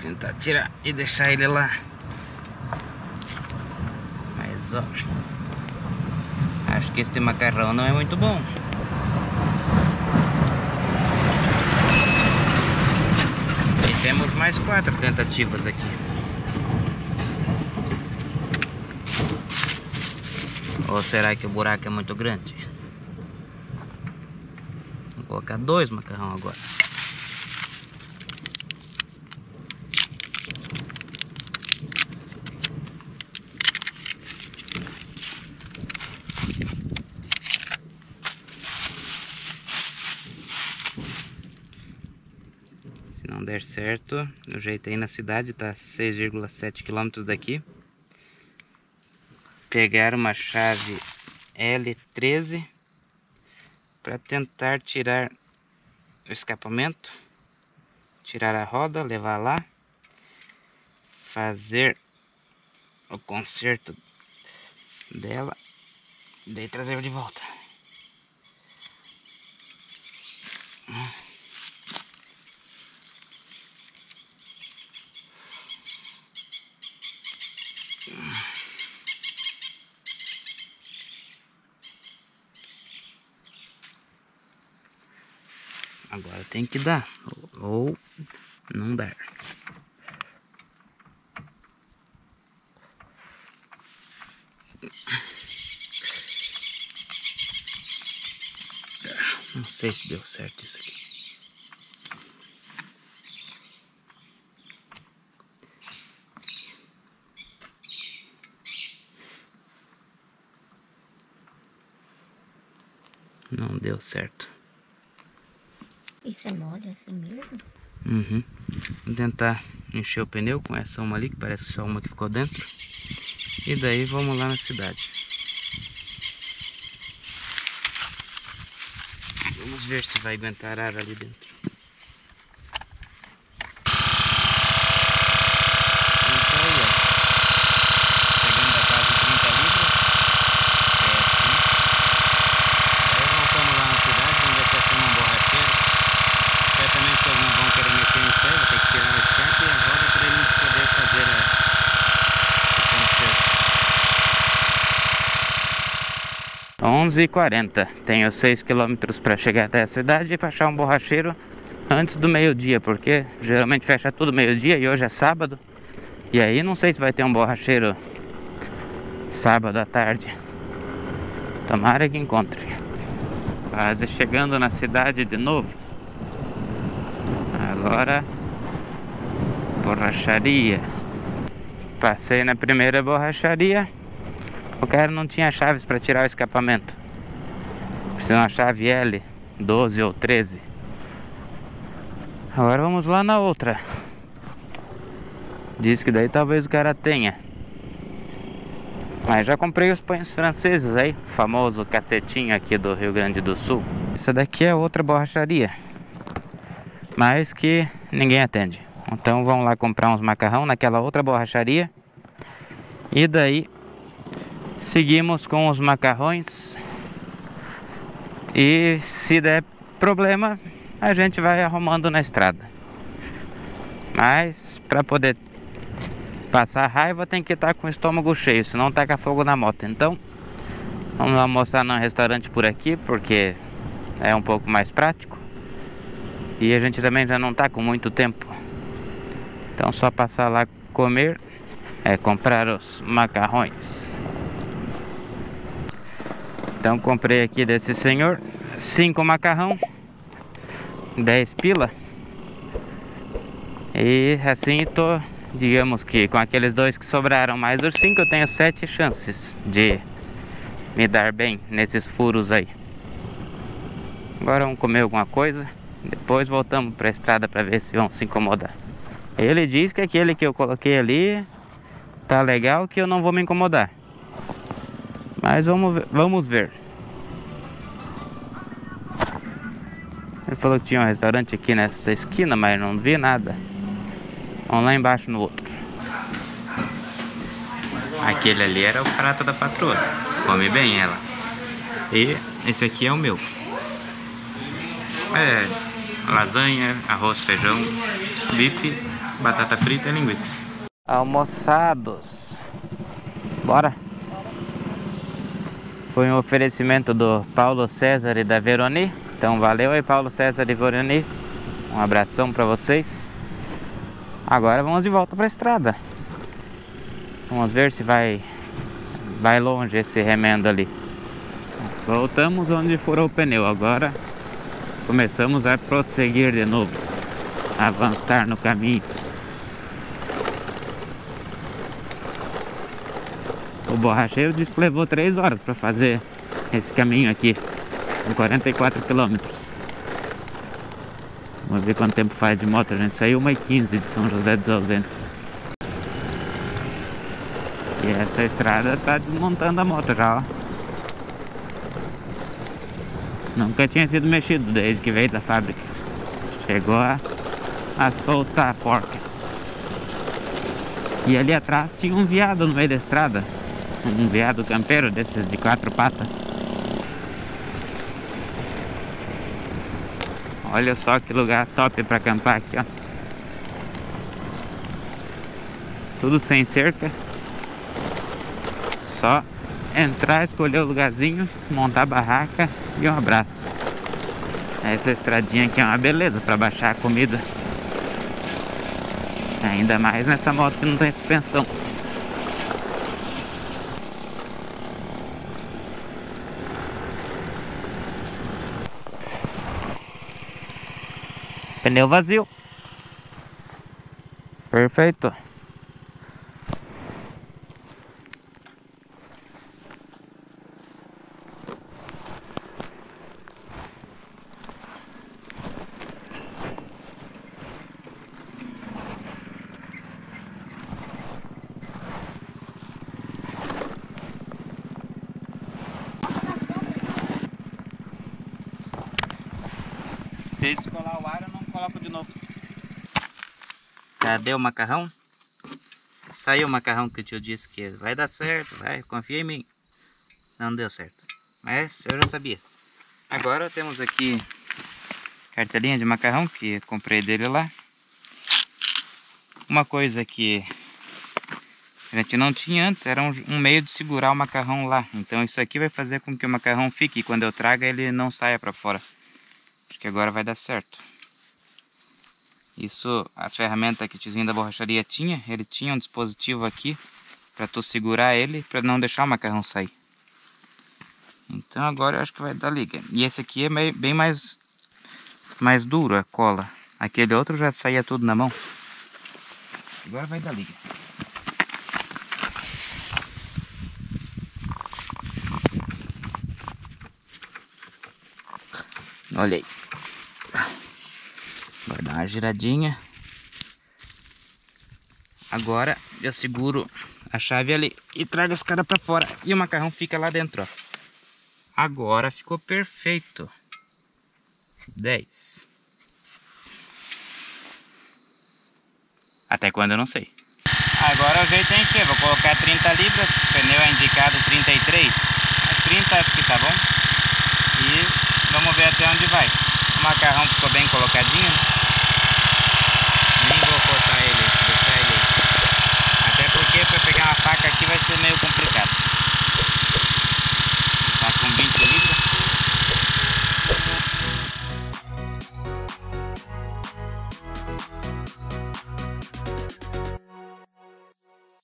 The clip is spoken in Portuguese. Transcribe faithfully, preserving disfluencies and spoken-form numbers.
Tentar tirar e deixar ele lá. Mas ó, acho que este macarrão não é muito bom. E temos mais quatro tentativas aqui. Ou será que o buraco é muito grande? Vou colocar dois macarrão agora. Se não der certo, eu ajeitei na cidade, tá seis vírgula sete quilômetros daqui. Pegar uma chave L treze para tentar tirar o escapamento, tirar a roda, levar lá, fazer o conserto dela, daí trazer de volta. Agora tem que dar, ou não dar. Não sei se deu certo isso aqui. Não deu certo. Isso é mole assim mesmo? Uhum. Vou tentar encher o pneu com essa uma ali, que parece só uma que ficou dentro. E daí vamos lá na cidade. Vamos ver se vai aguentar ar ali dentro. Então aí, ó. Pegando a casa trinta litros. É assim. Aí voltamos lá na cidade, vamos ver se achamos uma borracheira. Certamente eles não vão querer mexer nisso aí, vou ter que tirar o escape e a roda para eles poderem fazer a, o conserto. onze e quarenta, tenho seis quilômetros para chegar até a cidade e para achar um borracheiro antes do meio-dia, porque geralmente fecha tudo meio-dia e hoje é sábado. E aí não sei se vai ter um borracheiro sábado à tarde. Tomara que encontre. Quase chegando na cidade de novo. Agora, borracharia. Passei na primeira borracharia. O cara não tinha chaves para tirar o escapamento. Precisa de uma chave L doze ou treze. Agora vamos lá na outra. Diz que daí talvez o cara tenha. Mas já comprei os pães franceses aí, o famoso cacetinho aqui do Rio Grande do Sul. Essa daqui é outra borracharia, mas que ninguém atende. Então vamos lá comprar uns macarrão naquela outra borracharia. E daí seguimos com os macarrões. E se der problema, a gente vai arrumando na estrada. Mas para poder passar raiva tem que estar com o estômago cheio, senão taca fogo na moto. Então vamos almoçar num restaurante por aqui, porque é um pouco mais prático. E a gente também já não tá com muito tempo. Então só passar lá comer, é comprar os macarrões. Então comprei aqui desse senhor cinco macarrão, dez pila. E assim tô, digamos que com aqueles dois que sobraram mais os cinco, eu tenho sete chances de me dar bem nesses furos aí. Agora vamos comer alguma coisa. Depois voltamos para a estrada para ver se vão se incomodar. Ele diz que aquele que eu coloquei ali tá legal, que eu não vou me incomodar. Mas vamos ver, vamos ver. Ele falou que tinha um restaurante aqui nessa esquina, mas não vi nada. Vamos lá embaixo no outro. Aquele ali era o prato da patroa. Come bem ela. E esse aqui é o meu. É, lasanha, arroz, feijão, bife, batata frita e linguiça. Almoçados. Bora? Foi um oferecimento do Paulo César e da Veroni. Então valeu aí, Paulo César e Veroni. Um abração pra vocês. Agora vamos de volta pra estrada. Vamos ver se vai vai longe esse remendo ali. Voltamos onde furou o pneu. Agora começamos a prosseguir de novo, avançar no caminho. O borracheiro disse que levou três horas para fazer esse caminho aqui, com quarenta e quatro quilômetros. Vamos ver quanto tempo faz de moto. A gente saiu uma e quinze de São José dos Ausentes. E essa estrada tá desmontando a moto já, ó. Nunca tinha sido mexido desde que veio da fábrica. Chegou a, a soltar a porca. E ali atrás tinha um veado no meio da estrada. Um veado campeiro desses de quatro patas. Olha só que lugar top para acampar aqui, ó. Tudo sem cerca. Só entrar, escolher o lugarzinho, montar a barraca e um abraço. Essa estradinha aqui é uma beleza para baixar a comida. Ainda mais nessa moto que não tem suspensão. Pneu vazio. Perfeito. Se descolar o ar, eu não coloco de novo. Cadê o macarrão? Saiu o macarrão que o tio disse que vai dar certo, vai, confia em mim. Não deu certo, mas eu já sabia. Agora temos aqui cartelinha de macarrão que comprei dele lá. Uma coisa que a gente não tinha antes era um, um meio de segurar o macarrão lá. Então isso aqui vai fazer com que o macarrão fique e quando eu traga ele não saia para fora. Acho que agora vai dar certo. Isso, a ferramenta que o tiozinho da borracharia tinha, ele tinha um dispositivo aqui para tu segurar ele, para não deixar o macarrão sair. Então agora eu acho que vai dar liga. E esse aqui é meio, bem mais, mais duro a cola. Aquele outro já saía tudo na mão. Agora vai dar liga. Olha aí. Vai dar uma giradinha. Agora eu seguro a chave ali e trago os caras pra fora. E o macarrão fica lá dentro, ó. Agora ficou perfeito. dez. Até quando eu não sei. Agora o jeito é encher. Vou colocar trinta libras. O pneu é indicado trinta e três. trinta acho que tá bom. E vamos ver até onde vai. O macarrão ficou bem colocadinho.